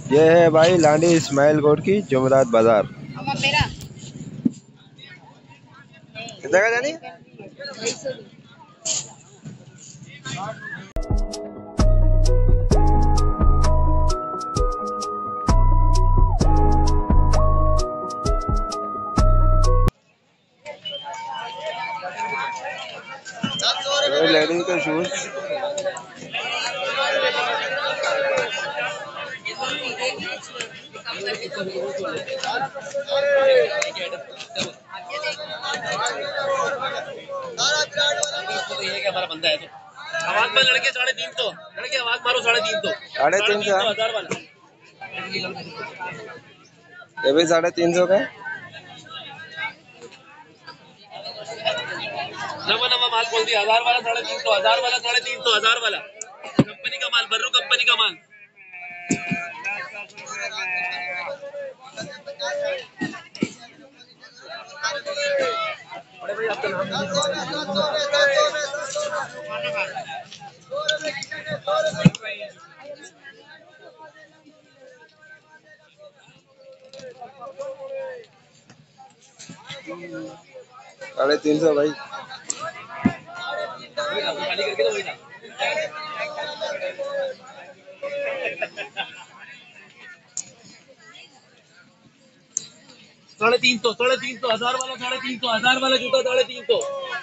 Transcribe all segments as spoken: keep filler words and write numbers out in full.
ये है भाई लांडी इस्माइल गोड की जुमरात बाजार। कितना का जानी? लेडीज के शूज हमारा बंदा है तो आवाज मार लड़के साढ़े तीन सौ लड़के आवाज मारो साढ़े तीन सौ साढ़े तीन सौ हजार वाला ये भी साढ़े तीन सौ का नवा नवा माल खोल दिया हजार वाला साढ़े तीन सौ हजार वाला साढ़े तीन सौ हजार वाला कंपनी का माल बर्रू कंपनी का माल अरे भाई आपका नाम साढ़े तीन सौ भाई। खाली करके तो वही था साढ़े तीन सौ साढ़े तीन सौ हजार वाला साढ़े तीन सौ हजार वाला जूता साढ़े तीन सौ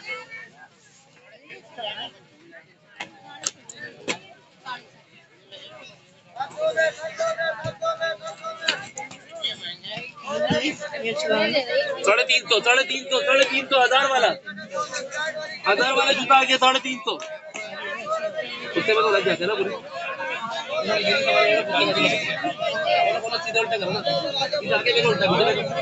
साढ़े तीन सौ साढ़े तीन सौ साढ़े तीन सौ हजार वाला हजार वाला जूता आ गया साढ़े तीन सौ उससे में तो लग जाते ना पूरी सीधा उल्टा करो ना सीधा के भी उल्टा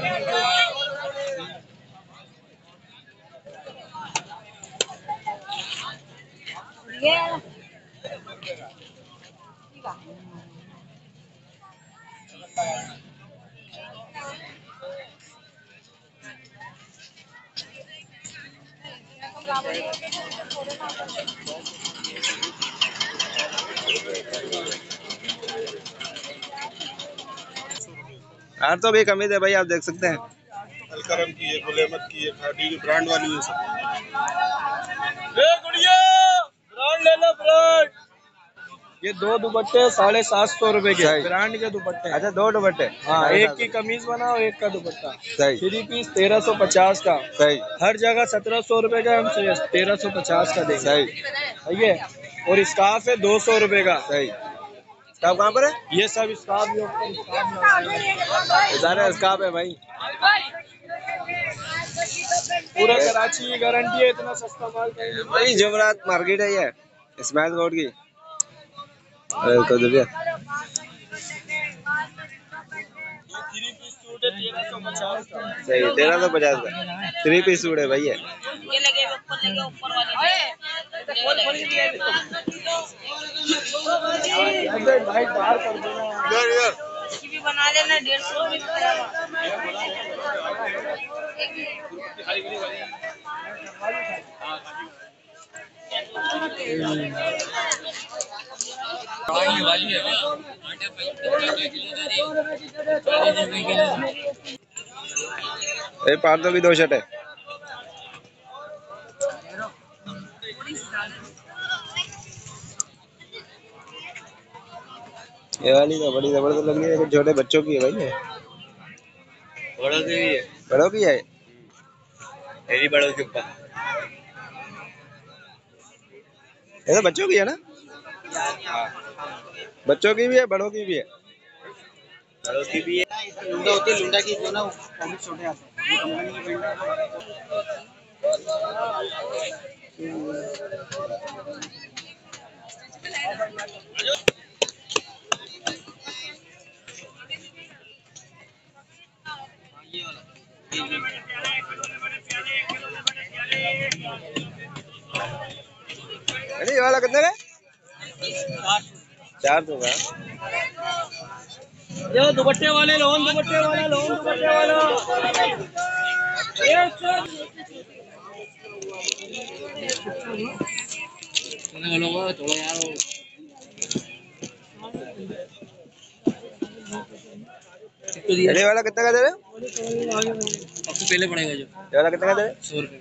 यार तो भी कमी है भाई, आप देख सकते हैं। अलकरम की है, गुलेमत की है, खादी की ब्रांड वाली है सब। ब्रांड ले लो ब्रांड। ये दो दुपट्टे साढ़े सात सौ रुपए के ब्रांड के दुपट्टे। अच्छा दो दुपट्टे। हाँ, एक की कमीज बनाओ एक का दुपट्टा। सही। थ्री पीस तेरह सौ पचास का। सही। हर जगह सत्रह सौ रुपए का, हम तेरह सौ पचास का देंगे। सही। ठीक है। और स्कार्फ है दो सौ रुपए का। सही। स्कार्फ कहाँ पर है? ये सब स्कार्फ सारे स्कार्फ है भाई। पूरा कराची की गारंटी है, इतना सस्ता माल भाई। जुमरात मार्केट है ये इस्माइल गोड की। अरे तो देखिए सही तेरह सौ पचास का थ्री पीस सूट है भाई। ये लगे ऊपर लगे ऊपर वाले भाई बाहर कर देना यार यार भी बना देना डेढ़ सौ भी ये पार तो भी दो शर्ट है। ये वाली तो बड़ी जबरदस्त लग रही है, छोटे बच्चों की है भाई। ये बड़ों की भी है, बड़ों की है, मेरी बड़ों के ऊपर ये तो बच्चों की है ना। बच्चों की भी है बड़ों की भी है। बड़ों की भी है। लुंडा होती है, लुंडा की जो ना पॉकेट छोटे आते हैं, कंपनी की पेंट ये वाला कितने का? चार सौ का। ये दुपट्टे वाले लोन दुपट्टे वाला लोन दुपट्टे वाला थोड़ा यार कितने दिया? ये वाला कितने का दे रहे हो? आपको पहले पड़ेगा जो ये वाला कितने का दे रहे हो? सौ रुपये।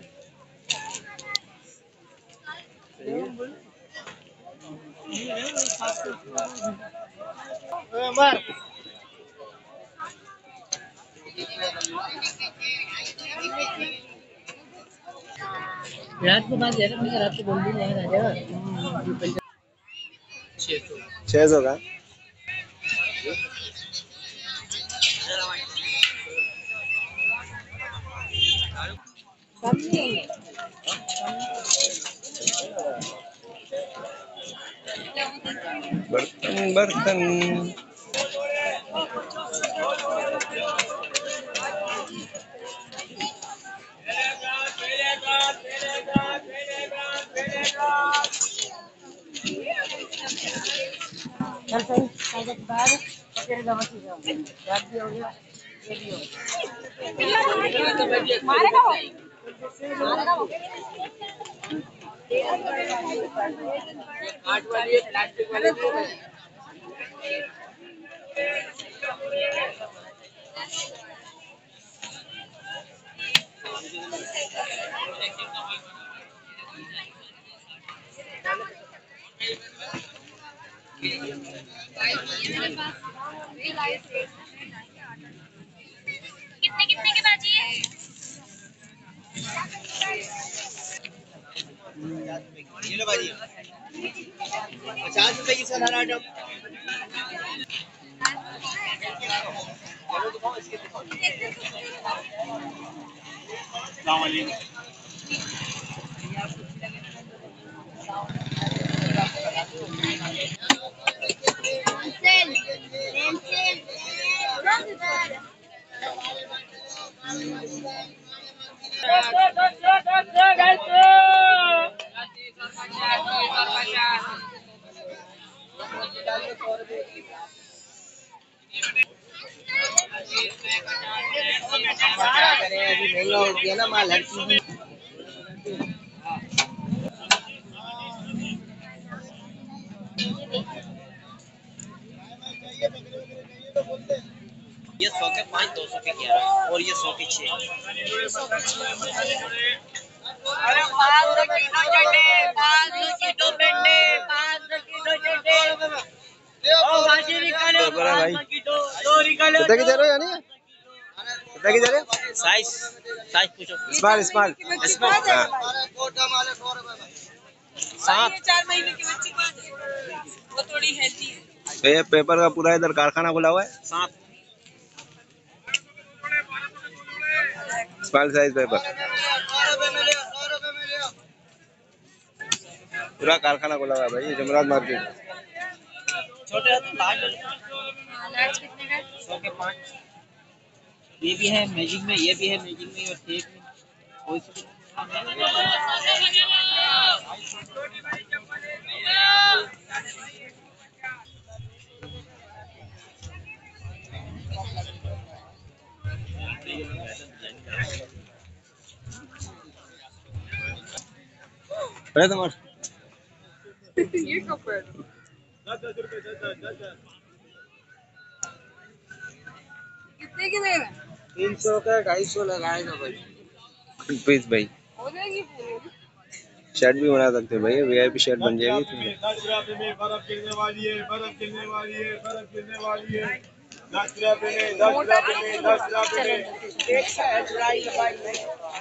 रात को बात है, रात को बोल दी आ जाएगा। छः सौ छह सौ का। बर्तन बर्तन आठ वाली प्लास्टिक वाले कितने कितने की बाजी है? पचास रुपए की सलाद आइटम। महंगा हो गया ना माल हर चीज। ये सौ के पाँच, दो सौ के ग्यारह और ये सौ के छह। अरे पाँच सौ की दो चड्डे, पाँच सौ की दो पेंडे, पाँच सौ की दो चड्डे। ओ बाजी निकालो, पाँच सौ की दो, दो निकालो। कितने की दे रहे हो यानी? कितने की दे रहे हो? साइज साइज पूछो। Small small. हाँ। सात। चार महीने की बच्ची बात है, वो थोड़ी हेल्दी है। तो ये पेपर का पूरा इधर कारखाना खुला हुआ है। सात। स्मॉल साइज पेपर पूरा कारखाना खुला हुआ है भाई, जमरात मार्केट। छोटे लार्ज कितने का? सौ के पाँच। ये भी है मैजिक में, ये भी है मैजिक में और टेप में। कोई सी अरे तुम्हारे ये कपड़ा कितने की देगा? तीन सौ का ढाई सौ लगाएगा भाई। पीस भाई हो जाएगी पूरी। शर्ट भी बना सकते हो भाई, वीआईपी शर्ट बन जाएगी तुम्हें। दस रुपए में बर्फ गिरने वाली है, बर्फ गिरने वाली है, बर्फ गिरने वाली है। दस रुपए में, दस रुपए में, दस रुपए में। एक सा है ड्राई भाई में।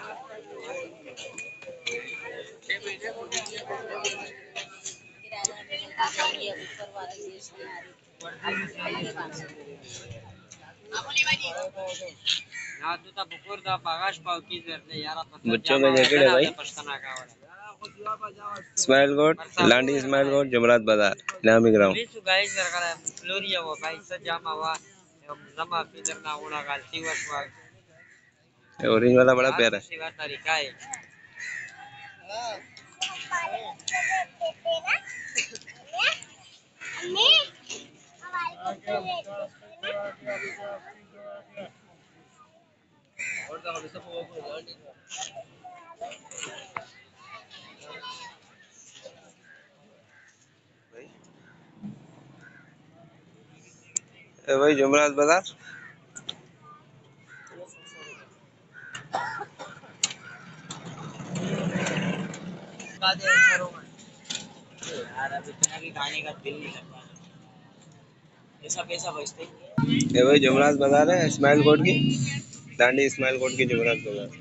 बच्चों का जैकेट है भाई। Smile coat, Landhi smile coat, Jumerat Bazaar, Inami ground. Orange वाला बड़ा प्यारा है। ए भाई जमरात बाजार। लगा दे करो यार, अब इतना भी गाने का दिल नहीं करता, ऐसा पैसा बचते ही ये वही जुमरात बाजार है इस्माइल कोट की, दांडी इस्माइल कोट की जुमरात बाजार।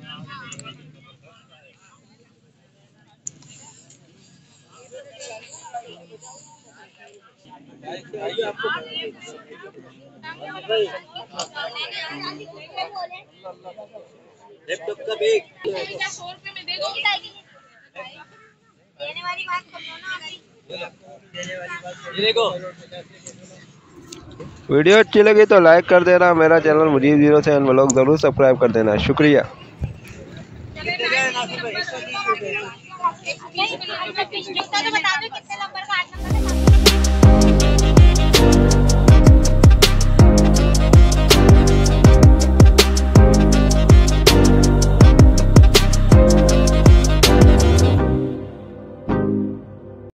लैपटॉप का बैग देने वाली बात कर लो ना अभी। ये देखो। वीडियो अच्छी लगी तो लाइक कर देना, मेरा channel Mujeeb zero seven vlog जरूर सब्सक्राइब कर देना, शुक्रिया। नहीं, तो बता दो कितने नंबर का, आठ नंबर का।